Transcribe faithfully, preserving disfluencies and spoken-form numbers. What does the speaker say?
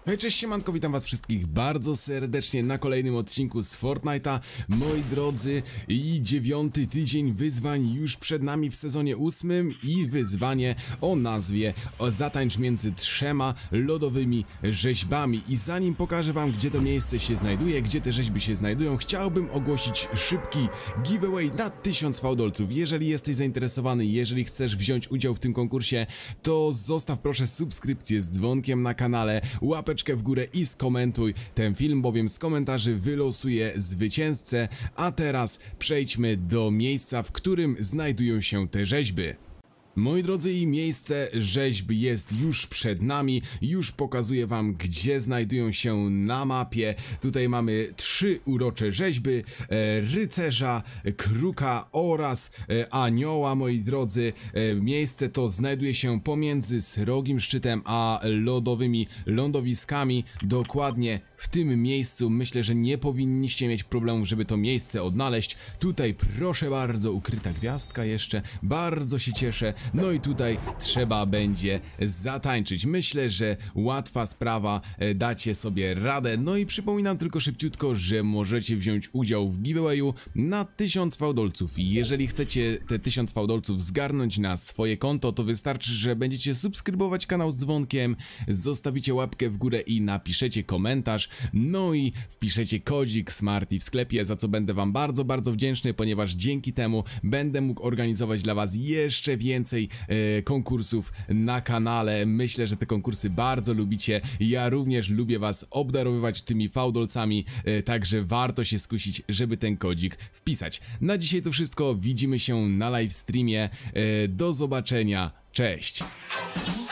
Hej, cześć, siemanko, witam was wszystkich bardzo serdecznie na kolejnym odcinku z Fortnite'a. Moi drodzy, i dziewiąty tydzień wyzwań już przed nami w sezonie ósmym i wyzwanie o nazwie o Zatańcz między trzema lodowymi rzeźbami. I zanim pokażę wam, gdzie to miejsce się znajduje, gdzie te rzeźby się znajdują, chciałbym ogłosić szybki giveaway na tysiąc fałdolców. Jeżeli jesteś zainteresowany, jeżeli chcesz wziąć udział w tym konkursie, to zostaw proszę subskrypcję z dzwonkiem na kanale, łapeczkę w górę i skomentuj ten film, bowiem z komentarzy wylosuję zwycięzcę. A teraz przejdźmy do miejsca, w którym znajdują się te rzeźby. Moi drodzy, i miejsce rzeźb jest już przed nami, już pokazuję wam, gdzie znajdują się na mapie. Tutaj mamy trzy urocze rzeźby, e, rycerza, kruka oraz e, anioła, moi drodzy. E, miejsce to znajduje się pomiędzy srogim szczytem a lodowymi lądowiskami, dokładnie w tym miejscu. Myślę, że nie powinniście mieć problemów, żeby to miejsce odnaleźć. Tutaj proszę bardzo, ukryta gwiazdka jeszcze, bardzo się cieszę. No i tutaj trzeba będzie zatańczyć. Myślę, że łatwa sprawa, dacie sobie radę. No i przypominam tylko szybciutko, że możecie wziąć udział w giveawayu na tysiąc fałdolców. Jeżeli chcecie te tysiąc fałdolców zgarnąć na swoje konto, to wystarczy, że będziecie subskrybować kanał z dzwonkiem, zostawicie łapkę w górę i napiszecie komentarz. No i wpiszecie kodzik Smarty w sklepie, za co będę wam bardzo, bardzo wdzięczny, ponieważ dzięki temu będę mógł organizować dla was jeszcze więcej e, konkursów na kanale. Myślę, że te konkursy bardzo lubicie. Ja również lubię was obdarowywać tymi fałdolcami, e, także warto się skusić, żeby ten kodzik wpisać. Na dzisiaj to wszystko. Widzimy się na live streamie. E, do zobaczenia. Cześć!